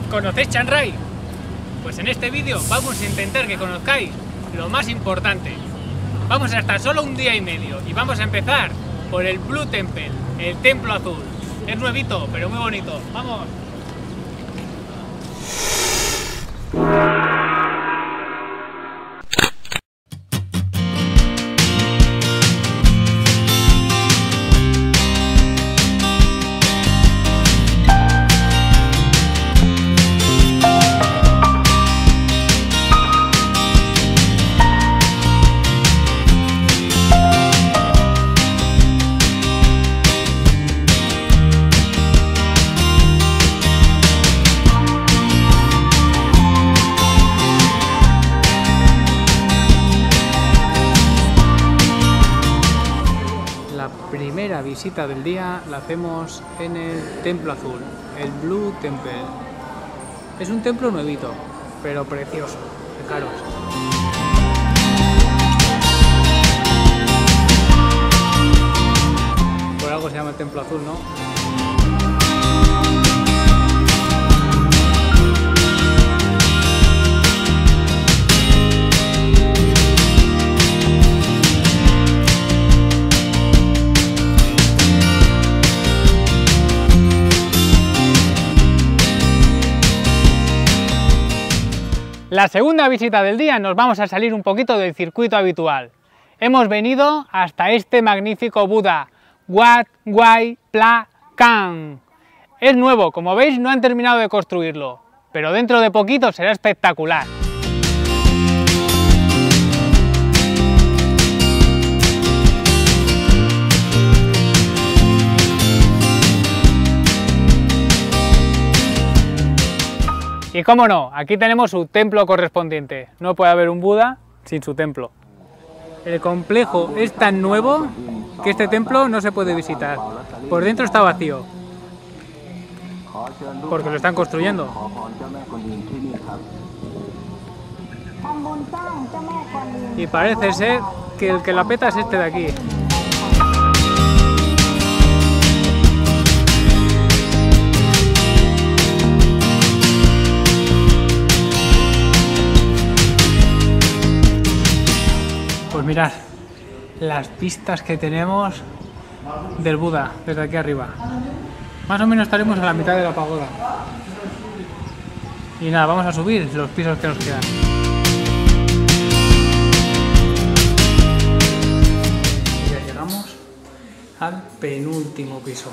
¿Conocéis Chiang Rai? Pues en este vídeo vamos a intentar que conozcáis lo más importante. Vamos a estar solo un día y medio y vamos a empezar por el Blue Temple, el Templo Azul. Es nuevito, pero muy bonito. ¡Vamos! Primera visita del día la hacemos en el Templo Azul, el Blue Temple. Es un templo nuevito, pero precioso, fijaros. Por algo se llama el Templo Azul, ¿no? La segunda visita del día nos vamos a salir un poquito del circuito habitual. Hemos venido hasta este magnífico Buda, Wat Wai Pla Khang. Es nuevo, como veis no han terminado de construirlo, pero dentro de poquito será espectacular. Y cómo no, aquí tenemos su templo correspondiente. No puede haber un Buda sin su templo. El complejo es tan nuevo que este templo no se puede visitar. Por dentro está vacío, porque lo están construyendo. Y parece ser que el que la peta es este de aquí. Pues mirad las vistas que tenemos del Buda desde aquí arriba. Más o menos estaremos a la mitad de la pagoda. Y nada, vamos a subir los pisos que nos quedan. Y ya llegamos al penúltimo piso.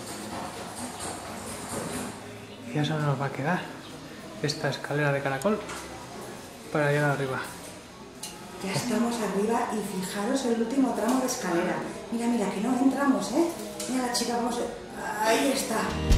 Y ya solo nos va a quedar esta escalera de caracol para llegar arriba. Ya estamos arriba y fijaros el último tramo de escalera. Mira, mira, que no entramos, ¿eh? Mira la chica, vamos a... Ahí está.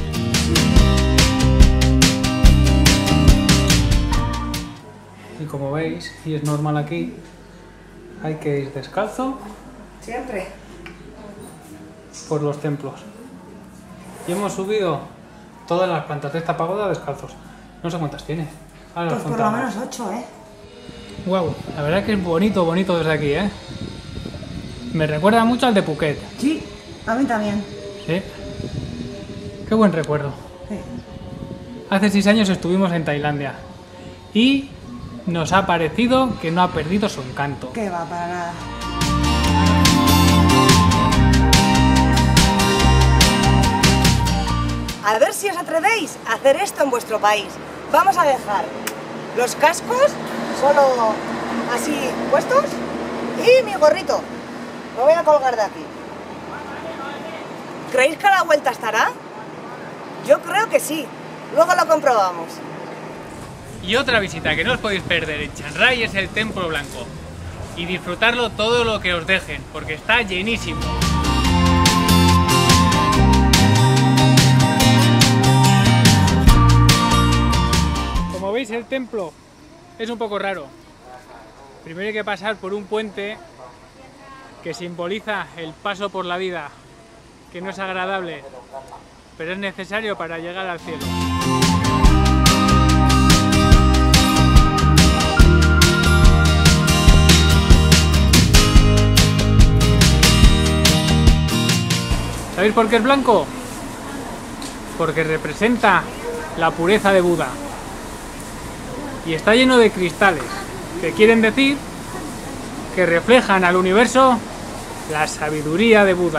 Y como veis, y es normal aquí, hay que ir descalzo. Siempre. Por los templos. Y hemos subido todas las plantas de esta pagoda descalzos. No sé cuántas tiene. Ahora Pues por lo menos 8, ¿eh? Wow, la verdad es que es bonito, bonito desde aquí, ¿eh? Me recuerda mucho al de Phuket. Sí, a mí también. Sí. Qué buen recuerdo. Sí. Hace 6 años estuvimos en Tailandia y nos ha parecido que no ha perdido su encanto. Que va, para nada. A ver si os atrevéis a hacer esto en vuestro país. Vamos a dejar los cascos solo así puestos y mi gorrito. Lo voy a colgar de aquí. ¿Creéis que a la vuelta estará? Yo creo que sí. Luego lo comprobamos. Y otra visita que no os podéis perder en Chiang Rai es el Templo Blanco. Y disfrutarlo todo lo que os dejen, porque está llenísimo. Como veis, el templo es un poco raro. Primero hay que pasar por un puente que simboliza el paso por la vida, que no es agradable, pero es necesario para llegar al cielo. ¿Sabéis por qué es blanco? Porque representa la pureza de Buda. y está lleno de cristales, que quieren decir que reflejan al universo la sabiduría de Buda.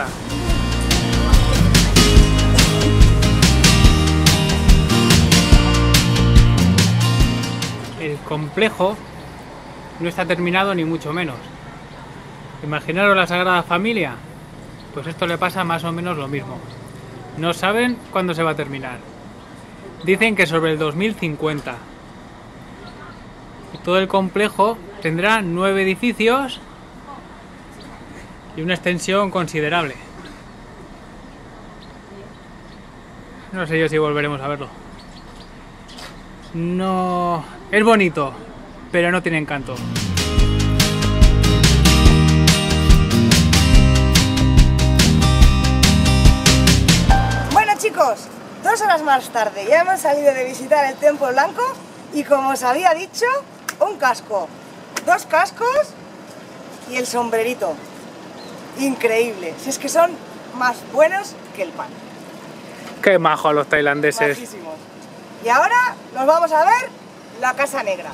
El complejo no está terminado ni mucho menos. Imaginaros la Sagrada Familia, pues esto le pasa más o menos lo mismo. No saben cuándo se va a terminar. Dicen que sobre el 2050. Y todo el complejo tendrá 9 edificios y una extensión considerable. No sé yo si volveremos a verlo. No, es bonito, pero no tiene encanto. Bueno chicos, 2 horas más tarde ya hemos salido de visitar el Templo Blanco y como os había dicho, un casco, 2 cascos y el sombrerito. Increíble, si es que son más buenos que el pan. Qué majos los tailandeses. Majísimos. Y ahora nos vamos a ver la Casa Negra.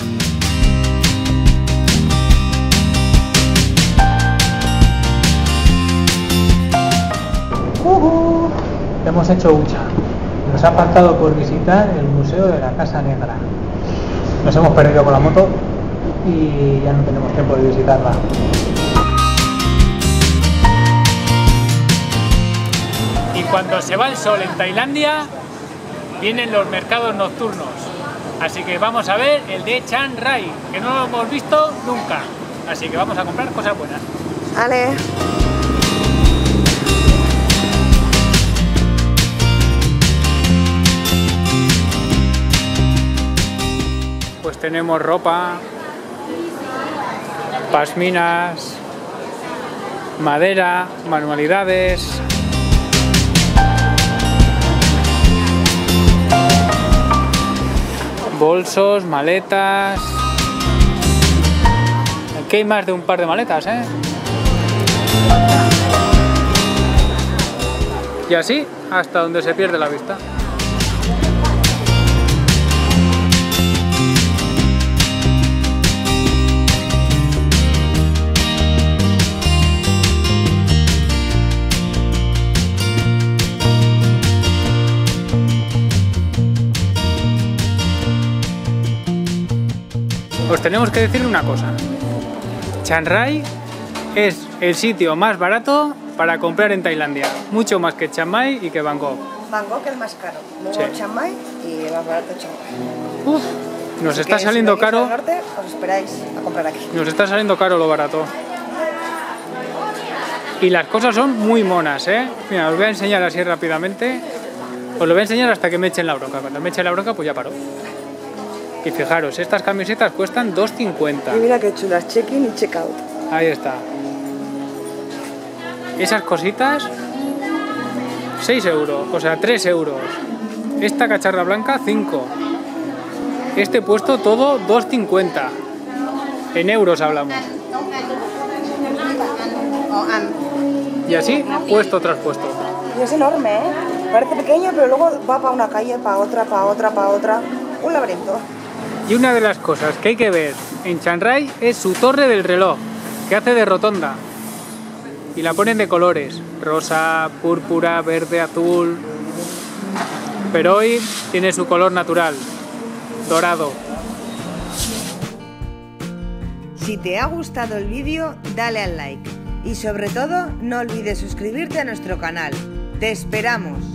Hemos hecho hucha. Nos ha faltado por visitar el Museo de la Casa Negra. Nos hemos perdido con la moto y ya no tenemos tiempo de visitarla. Y cuando se va el sol en Tailandia, vienen los mercados nocturnos. Así que vamos a ver el de Chiang Rai, que no lo hemos visto nunca. Así que vamos a comprar cosas buenas. Vale. Pues tenemos ropa, pasminas, madera, manualidades. Bolsos, maletas. Aquí hay más de un par de maletas, ¿eh? Y así hasta donde se pierde la vista. Os tenemos que decir una cosa. Chiang Rai es el sitio más barato para comprar en Tailandia. Mucho más que Chiang Mai y que Bangkok. Bangkok es más caro. Luego Sí. Chiang Mai y más barato Chiang Mai. Uf, nos Así está que saliendo si venís caro. al norte, os esperáis a comprar aquí. Nos está saliendo caro lo barato. Y las cosas son muy monas, ¿eh? Mira, os voy a enseñar así rápidamente. Os lo voy a enseñar hasta que me echen la bronca. Cuando me echen la bronca, pues ya paro. Y fijaros, estas camisetas cuestan 2,50. Y mira qué chulas, check-in y check-out. Ahí está. Esas cositas, 6 euros, o sea, 3 euros. Esta cacharra blanca, 5. Este puesto todo, 2,50. En euros hablamos. Y así, puesto tras puesto. Y es enorme, ¿eh? Parece pequeño, pero luego va para una calle, para otra, para otra, para otra. Un laberinto. Y una de las cosas que hay que ver en Chiang Rai es su torre del reloj, que hace de rotonda. Y la ponen de colores, rosa, púrpura, verde, azul. Pero hoy tiene su color natural, dorado. Si te ha gustado el vídeo, dale al like. Y sobre todo, no olvides suscribirte a nuestro canal. ¡Te esperamos!